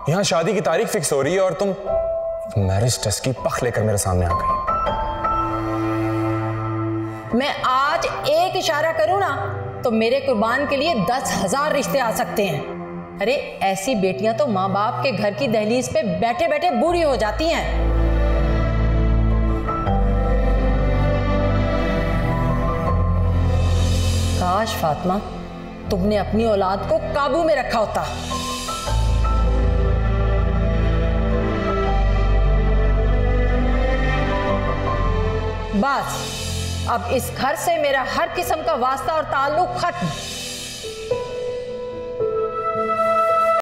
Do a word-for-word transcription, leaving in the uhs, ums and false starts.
यहाँ शादी की तारीख फिक्स हो रही है और तुम मैरिज टेस्ट की पख लेकर मेरे सामने आ गई। मैं आज एक इशारा करूं ना तो मेरे कुर्बान के लिए दस हजार रिश्ते आ सकते हैं। अरे ऐसी बेटियां तो माँ बाप के घर की दहलीज पे बैठे बैठे बूढ़ी हो जाती हैं। काश फातिमा तुमने अपनी औलाद को काबू में रखा होता। बस अब इस घर से मेरा हर किस्म का वास्ता और ताल्लुक खत्म।